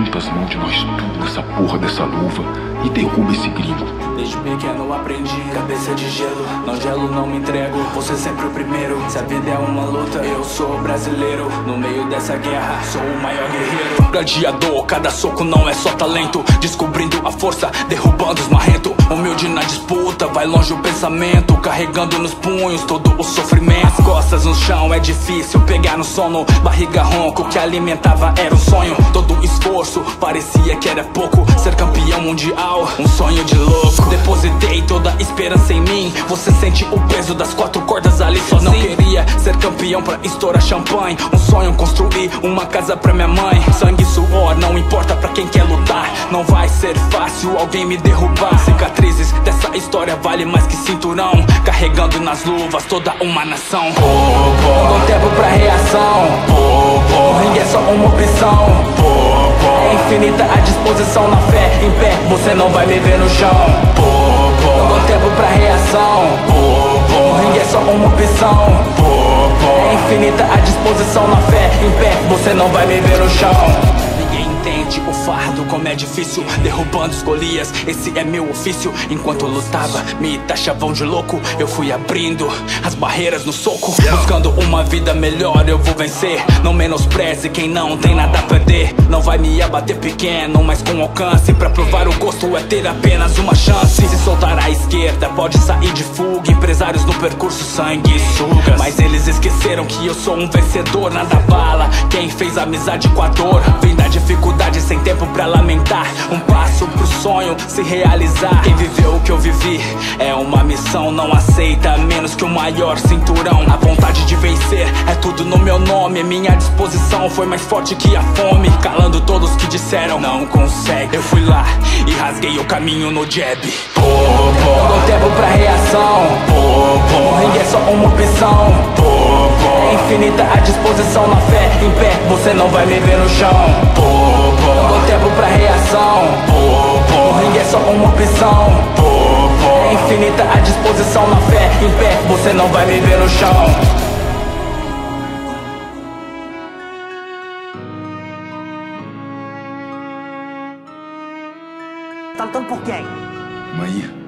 junta as mãos de nós tudo nessa porra dessa luva e derruba esse gringo. Desde pequeno eu aprendi, cabeça de gelo, não gelo, não me entrego, você sempre o primeiro. Se a vida é uma luta, eu sou brasileiro. No meio dessa guerra, sou o maior guerreiro. Gladiador, cada soco não é só talento, descobrindo a força, derrubando os marrentos. Humilde na disputa, vai longe o pensamento, carregando nos punhos todo o sofrimento. As costas no chão, é difícil pegar no sono, barriga ronca, o que alimentava era um sonho. Todo esforço, parecia que era pouco, ser campeão mundial, um sonho de louco. Depositei toda a esperança em mim, você sente o peso das quatro cordas ali sozinho. Não queria ser campeão pra estourar champanhe, um sonho construir uma casa pra minha mãe. Sangue e suor, não importa pra quem quer lutar, não vai ser fácil alguém me derrubar. Cicatrizes dessa história vale mais que cinturão, carregando nas luvas toda uma nação. Não dou tempo pra reação, o ringue é só uma opção. É infinita a disposição na fé, em pé, você não vai me ver no chão. Não dou tempo pra reação, o ringue é só uma opção. É infinita a disposição na fé, em pé, você não vai me ver no chão. Ninguém entende o fardo, como é difícil, derrubando os Golias, esse é meu ofício. Enquanto eu lutava, me taxavam de louco, eu fui abrindo as barreiras no soco. Buscando uma vida melhor, eu vou vencer, não menospreze quem não tem nada a perder. Não vai me abater pequeno, mas com alcance, pra provar o gosto é ter apenas uma chance. Se soltar à esquerda, pode sair de fuga, empresários no percurso, sangue sugas. Mas eles esqueceram que eu sou um vencedor, nada bala quem fez amizade com a dor. Vem da dificuldade sem tempo pra lamentar, um passo pro sonho se realizar. Quem viveu o que eu vivi é uma missão, não aceita menos que o maior cinturão. A vontade de vencer é tudo no meu nome, minha disposição foi mais forte que a fome, calando todos que disseram não consegue. Eu fui lá e rasguei o caminho no jab. Não dou tempo pra reação, o ringue é só uma opção. É infinita a disposição na fé, em pé, você não vai me ver no chão. Não dou tempo pra reação, o ringue é só uma opção. É infinita a disposição na fé, em pé, você não vai me ver no chão. Tá lutando por quem? Maí.